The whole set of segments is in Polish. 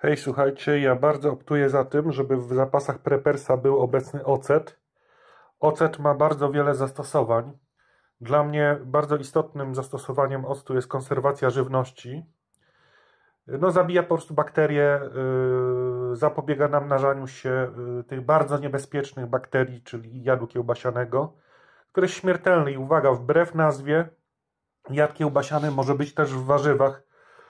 Hej, słuchajcie, ja bardzo optuję za tym, żeby w zapasach Prepersa był obecny ocet. Ocet ma bardzo wiele zastosowań. Dla mnie bardzo istotnym zastosowaniem octu jest konserwacja żywności. No, zabija po prostu bakterie, zapobiega namnażaniu się tych bardzo niebezpiecznych bakterii, czyli jadu kiełbasianego, który jest śmiertelny. I uwaga, wbrew nazwie, jad kiełbasiany może być też w warzywach,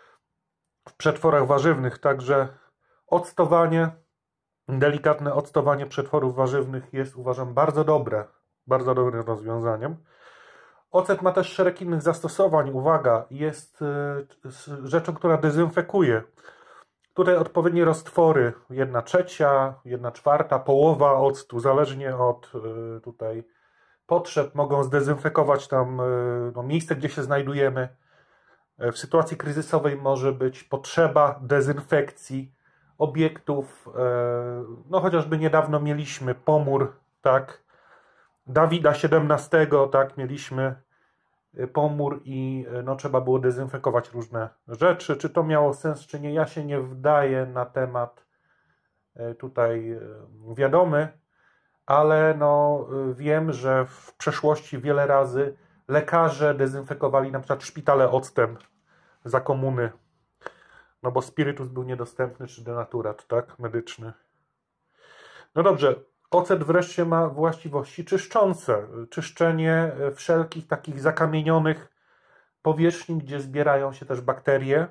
w przetworach warzywnych, także octowanie, delikatne octowanie przetworów warzywnych jest, uważam, bardzo dobrym rozwiązaniem. Ocet ma też szereg innych zastosowań. Uwaga, jest rzeczą, która dezynfekuje. Tutaj odpowiednie roztwory, 1/3, 1/4, połowa octu, zależnie od tutaj potrzeb, mogą zdezynfekować tam miejsce, gdzie się znajdujemy. W sytuacji kryzysowej może być potrzeba dezynfekcji obiektów. No chociażby niedawno mieliśmy pomór, tak, Dawida XVII, tak, mieliśmy pomór i no, trzeba było dezynfekować różne rzeczy. Czy to miało sens, czy nie, ja się nie wdaję na temat tutaj wiadomy, ale no, wiem, że w przeszłości wiele razy lekarze dezynfekowali na przykład szpitale octem za komuny, no bo spirytus był niedostępny, czy denaturat, tak, medyczny. No dobrze, ocet wreszcie ma właściwości czyszczące. Czyszczenie wszelkich takich zakamienionych powierzchni, gdzie zbierają się też bakterie.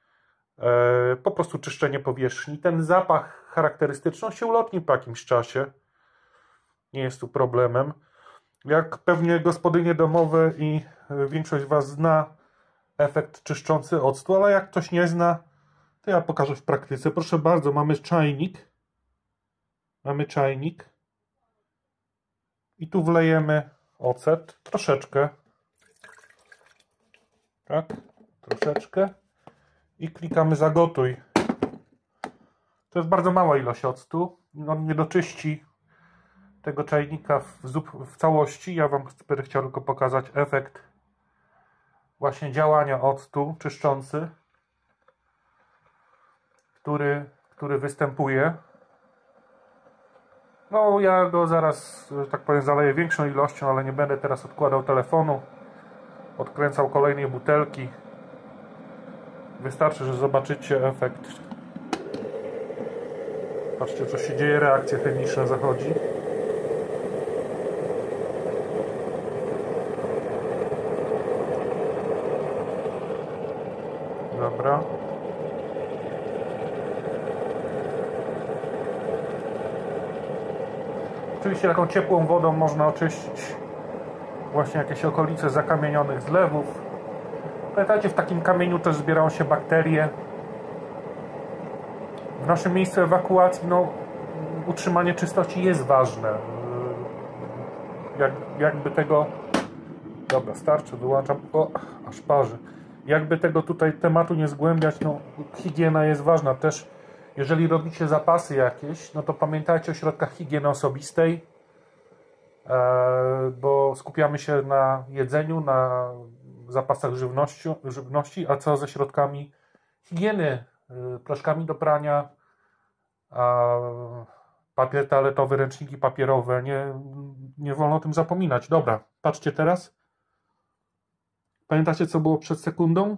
Po prostu czyszczenie powierzchni. Ten zapach charakterystyczny się ulotni po jakimś czasie. Nie jest tu problemem. Jak pewnie gospodynie domowe i większość z Was zna efekt czyszczący octu, ale jak ktoś nie zna, to ja pokażę w praktyce. Proszę bardzo, mamy czajnik. I tu wlejemy ocet, troszeczkę. Tak, troszeczkę. I klikamy zagotuj. To jest bardzo mała ilość octu. On nie doczyści tego czajnika w całości. Ja Wam będę chciał tylko pokazać efekt właśnie działania octu czyszczący, który występuje. No ja go zaraz, że tak powiem, zaleję większą ilością, ale nie będę teraz odkładał telefonu, odkręcał kolejnej butelki. Wystarczy, że zobaczycie efekt. Patrzcie, co się dzieje, reakcja chemiczna zachodzi. Dobra. Oczywiście taką ciepłą wodą można oczyścić właśnie jakieś okolice zakamienionych zlewów. Pamiętajcie, w takim kamieniu też zbierają się bakterie. W naszym miejscu ewakuacji no, utrzymanie czystości jest ważne. Jakby tego... Dobra, starczy, wyłączam. O, aż parzy. Jakby tego tutaj tematu nie zgłębiać, no higiena jest ważna. Też jeżeli robicie zapasy jakieś, no to pamiętajcie o środkach higieny osobistej, bo skupiamy się na jedzeniu, na zapasach żywności, a co ze środkami higieny, proszkami do prania, papier toaletowy, ręczniki papierowe, nie wolno o tym zapominać. Dobra, patrzcie teraz. Pamiętacie, co było przed sekundą?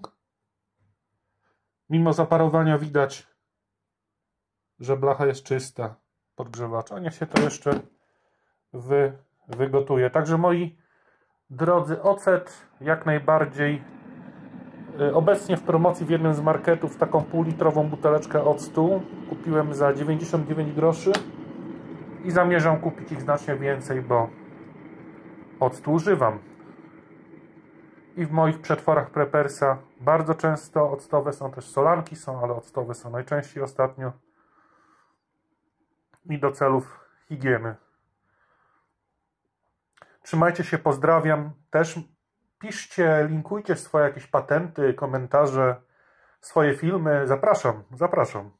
Mimo zaparowania widać, że blacha jest czysta, podgrzewacz. A niech się to jeszcze wygotuje. Także moi drodzy, ocet jak najbardziej. Obecnie w promocji w jednym z marketów taką półlitrową buteleczkę octu kupiłem za 99 groszy i zamierzam kupić ich znacznie więcej, bo octu używam. I w moich przetworach Prepersa bardzo często octowe są, też solanki są, ale octowe są najczęściej ostatnio. I do celów higieny. Trzymajcie się, pozdrawiam. Też piszcie, linkujcie swoje jakieś patenty, komentarze, swoje filmy. Zapraszam.